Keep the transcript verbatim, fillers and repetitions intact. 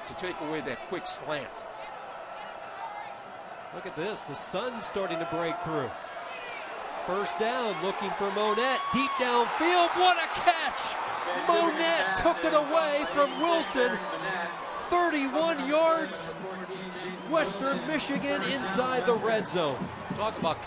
to take away that quick slant. Look at this, the sun's starting to break through. First down, looking for Monette, deep downfield, what a catch! Monette took it away from Wilson. thirty-one yards, Western Michigan inside the red zone. Talk about